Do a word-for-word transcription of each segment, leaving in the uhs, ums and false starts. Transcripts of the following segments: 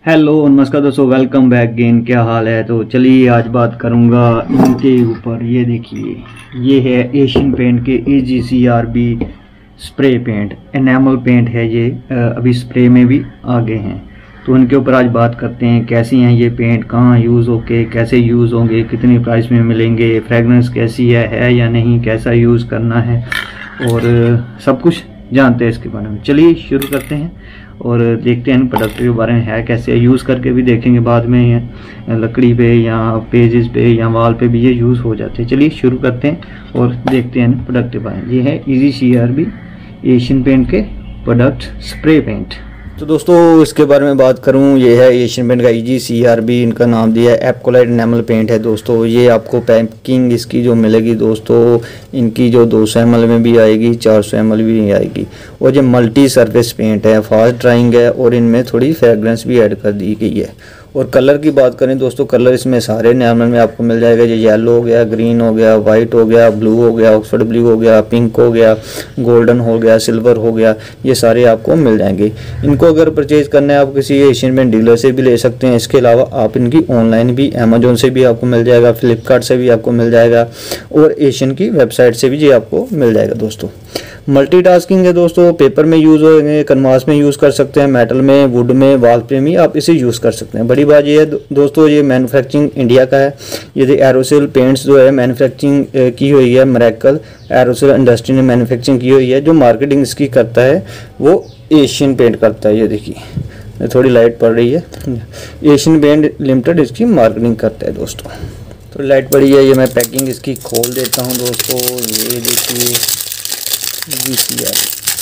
Hello नमस्कार दोस्तों, welcome back again. क्या हाल है? तो चलिए आज बात करूंगा इनके ऊपर। ये देखिए, ये है एशियन पेंट के A G C R B spray paint, enamel paint है ये। अभी स्प्रे में भी आ गए हैं, तो उनके ऊपर आज बात करते हैं कैसी हैं ये पेंट, कहाँ यूज़ होके, कैसे यूज़ होंगे, कितनी प्राइस में मिलेंगे, फ्रेगनेंस कैसी है है या नहीं, कैसा यूज़ करना है, और सब कुछ जानते हैं इसके बारे में। चलिए शुरू करते हैं और देखते हैं इन प्रोडक्ट के बारे में है कैसे। यूज़ करके भी देखेंगे बाद में, लकड़ी पे या पेजेस पे या वॉल पे भी ये यूज़ हो जाते हैं। चलिए शुरू करते हैं और देखते हैं इन प्रोडक्ट के बारे में। ये है A G C R B Asian paint के प्रोडक्ट स्प्रे पेंट। तो दोस्तों इसके बारे में बात करूं, ये है एशियन पेंट का ए जी सी आर बी, इनका नाम दिया है। एपकोलाइट एनामल पेंट है दोस्तों। ये आपको पैकिंग इसकी जो मिलेगी दोस्तों, इनकी जो दो सौ एम एल में भी आएगी, चार सौ एम एल भी आएगी। और ये मल्टी सरफेस पेंट है, फास्ट ड्राइंग है और इनमें थोड़ी फ्रेगरेंस भी ऐड कर दी गई है। और कलर की बात करें दोस्तों, कलर इसमें सारे एनामल में आपको मिल जाएगा। ये येलो हो गया, ग्रीन हो गया, वाइट हो गया, ब्लू हो गया, ऑक्सफोर्ड ब्लू हो गया, पिंक हो गया, गोल्डन हो गया, सिल्वर हो गया, ये सारे आपको मिल जाएंगे। इनको अगर परचेज करना है आप किसी एशियन पेंट डीलर से भी ले सकते हैं। इसके अलावा आप इनकी ऑनलाइन भी, अमेजोन से भी आपको मिल जाएगा, फ्लिपकार्ट से भी आपको मिल जाएगा और एशियन की वेबसाइट से भी ये आपको मिल जाएगा दोस्तों। मल्टीटास्किंग है दोस्तों, पेपर में यूज़ होंगे, कैनवास में यूज़ कर सकते हैं, मेटल में, वुड में, वॉल पे भी आप इसे यूज़ कर सकते हैं। बड़ी बात ये है दोस्तों, ये मैन्युफैक्चरिंग इंडिया का है। ये एरोसेल पेंट्स जो है मैन्युफैक्चरिंग की हुई है, मिरेकल एरोसेल इंडस्ट्री ने मैन्युफैक्चरिंग की हुई है। जो मार्केटिंग इसकी करता है वो एशियन पेंट करता है। ये देखिए थोड़ी लाइट पड़ रही है, एशियन पेंट लिमिटेड इसकी मार्केटिंग करता है दोस्तों। तो लाइट पड़ी है, ये मैं पैकिंग इसकी खोल देता हूँ दोस्तों। ये देखिए जी सी आर।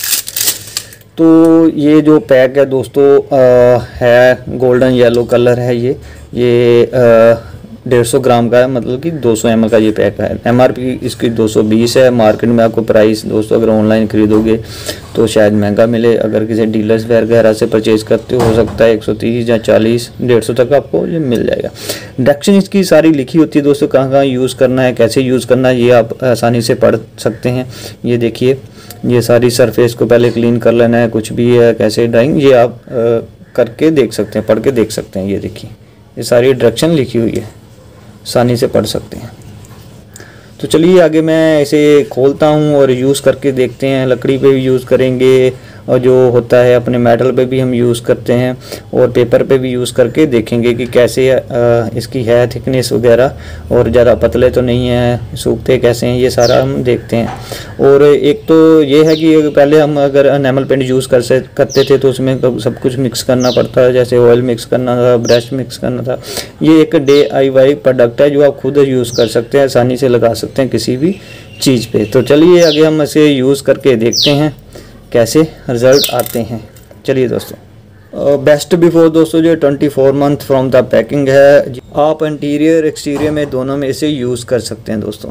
तो ये जो पैक है दोस्तों आ, है गोल्डन येलो कलर है। ये ये डेढ़ सौ ग्राम का है, मतलब कि दो सौ एम एल का ये पैक है। एम आर पी इसकी दो सौ बीस है। मार्केट में आपको प्राइस दोस्तों अगर ऑनलाइन खरीदोगे तो शायद महंगा मिले, अगर किसी डीलर्स वगैरह से परचेज करते हो सकता है एक सौ तीस या चालीस डेढ़ सौ तक आपको ये मिल जाएगा। डायरेक्शन इसकी सारी लिखी होती है दोस्तों, कहाँ कहाँ यूज़ करना है, कैसे यूज़ करना है, ये आप आसानी से पढ़ सकते हैं। ये देखिए, ये सारी सरफेस को पहले क्लीन कर लेना है, कुछ भी है कैसे ड्राइंग, ये आप आ, करके देख सकते हैं, पढ़ के देख सकते हैं। ये देखिए, ये सारी डायरेक्शन लिखी हुई है, आसानी से पढ़ सकते हैं। तो चलिए आगे मैं इसे खोलता हूँ और यूज़ करके देखते हैं। लकड़ी पे भी यूज़ करेंगे और जो होता है अपने मेटल पे भी हम यूज़ करते हैं और पेपर पे भी यूज़ करके देखेंगे कि कैसे इसकी है थिकनेस वगैरह, और ज़्यादा पतले तो नहीं है, सूखते कैसे हैं, ये सारा हम देखते हैं। और एक तो ये है कि पहले हम अगर एनामल पेंट यूज़ कर से करते थे तो उसमें सब कुछ मिक्स करना पड़ता है, जैसे ऑयल मिक्स करना था, ब्रश मिक्स करना था। ये एक डे आई वाई प्रोडक्ट है जो आप खुद यूज़ कर सकते हैं, आसानी से लगा सकते हैं किसी भी चीज़ पे। तो चलिए आगे हम इसे यूज़ करके देखते हैं कैसे रिजल्ट आते हैं। चलिए दोस्तों, बेस्ट बिफोर दोस्तों जो चौबीस मंथ फ्रॉम द पैकिंग है, आप इंटीरियर एक्सटीरियर में दोनों में इसे यूज़ कर सकते हैं दोस्तों।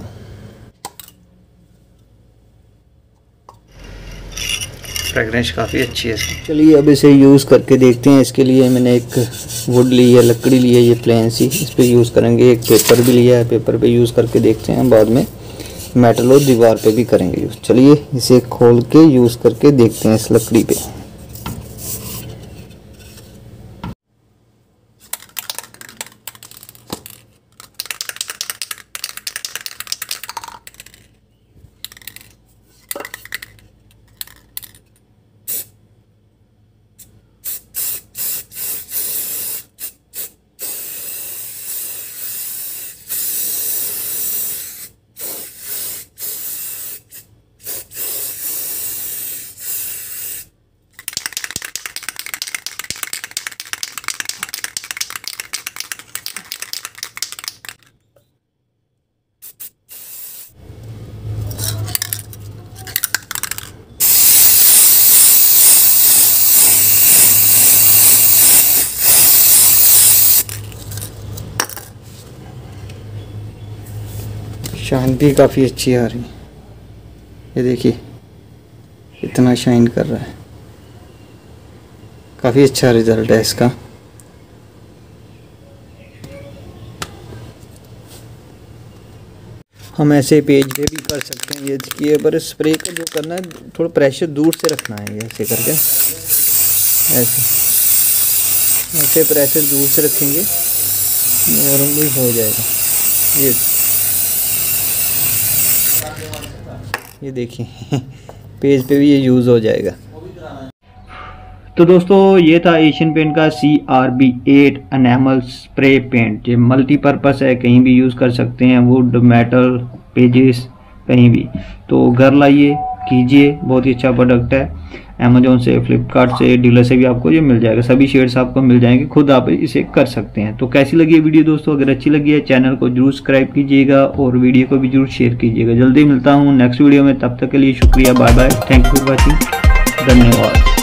फ्रेगरेंस काफ़ी अच्छी है इसकी। चलिए अब इसे यूज़ करके देखते हैं। इसके लिए मैंने एक वुड ली है, लकड़ी ली है, ये प्लेन सी, इस पर यूज़ करेंगे। एक पेपर भी लिया है, पेपर पे यूज़ करके देखते हैं, बाद में मेटल और दीवार पे भी करेंगे यूज़। चलिए इसे खोल के यूज़ करके देखते हैं इस लकड़ी पे। शाइन भी काफ़ी अच्छी आ रही है। ये देखिए इतना शाइन कर रहा है, काफ़ी अच्छा रिजल्ट है इसका। हम ऐसे पेज पे भी कर सकते हैं। ये देखिए, पर स्प्रे का जो करना है थोड़ा प्रेशर दूर से रखना है, ऐसे करके ऐसे ऐसे प्रेशर दूर से रखेंगे नरम भी हो जाएगा। ये ये देखिए पेज पे भी ये यूज़ हो जाएगा। तो दोस्तों ये था एशियन पेंट का C R B eight enamel spray paint. ये मल्टीपर्पस है, कहीं भी यूज़ कर सकते हैं, वुड, मेटल, पेजेस, कहीं भी। तो घर लाइए, कीजिए, बहुत ही अच्छा प्रोडक्ट है। अमेजोन से, फ्लिपकार्ट से, डीलर से भी आपको ये मिल जाएगा। सभी शेड्स आपको मिल जाएंगे, खुद आप इसे कर सकते हैं। तो कैसी लगी है वीडियो दोस्तों? अगर अच्छी लगी है चैनल को जरूर सब्सक्राइब कीजिएगा और वीडियो को भी जरूर शेयर कीजिएगा। जल्दी मिलता हूँ नेक्स्ट वीडियो में, तब तक के लिए शुक्रिया, bye bye, thank you for watching, धन्यवाद।